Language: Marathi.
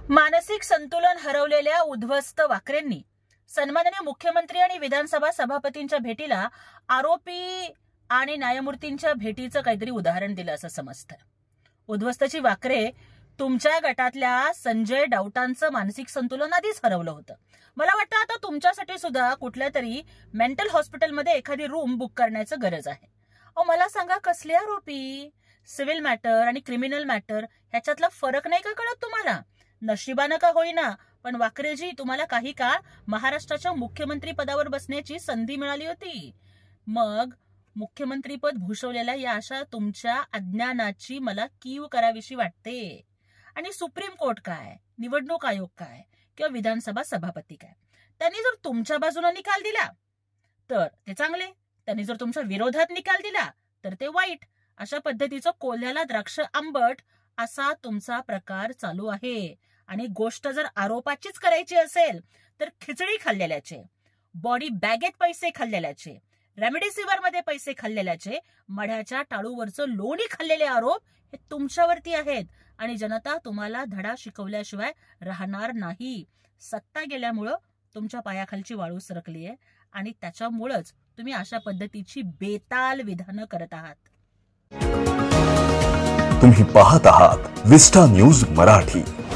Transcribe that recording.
मानसिक संतुलन हरवलेल्या उद्ध्वस्त वाकरेंनी सन्माननीय मुख्यमंत्री आणि विधानसभा सभापतींच्या भेटीला आरोपी आणि न्यायमूर्तींच्या भेटीचं काहीतरी उदाहरण दिलं असं समजतं। उद्ध्वस्तची वाकरे तुमच्या गटातल्या संजय डावटांचं मानसिक संतुलन आधीच हरवलं होतं। मला वाटतं आता तुमच्यासाठी सुद्धा कुठल्या तरी मेंटल हॉस्पिटलमध्ये एखादी रूम बुक करण्याचं गरज आहे। मला सांगा, कसले आरोपी? सिव्हिल मॅटर आणि क्रिमिनल मॅटर ह्याच्यातला फरक नाही का कळत तुम्हाला? नशिबानं का होईना, पण वाकरेजी तुम्हाला काही काळ महाराष्ट्राच्या मुख्यमंत्री पदावर बसण्याची संधी मिळाली होती। मग मुख्यमंत्रीपद भूषवलेल्या या अशा तुमच्या अज्ञानाची मला कीव करावीशी वाटते। आणि सुप्रीम कोर्ट काय, निवडणूक आयोग काय, किंवा विधानसभा सभापती काय, त्यांनी जर तुमच्या बाजूने निकाल दिला तर ते चांगले, त्यांनी जर तुमच्या विरोधात निकाल दिला तर ते वाईट। अशा पद्धतीचं कोल्ह्याला द्राक्ष आंबट असा तुमचा प्रकार चालू आहे। आणि गोष्ट जर आरोपाचीच करायची असेल तर खिचडी खाल्लेल्याचे, बॉडी बॅगेत पैसे खाल्लेल्याचे, रेमडेसिवीर मध्ये पैसे खाल्लेल्याचे, मढ्याच्या टाळूवरचं लोणी खाल्लेले आरोप हे तुमच्यावरती आहेत। आणि जनता तुम्हाला धडा शिकवल्याशिवाय राहणार नाही। सत्ता गेल्यामुळं तुमच्या पायाखालची वाळू सरकली आहे आणि त्याच्यामुळेच तुम्ही अशा पद्धतीची बेताल विधानं करत आहात। तुम्ही पाहत आहात विस्टा न्यूज मराठी।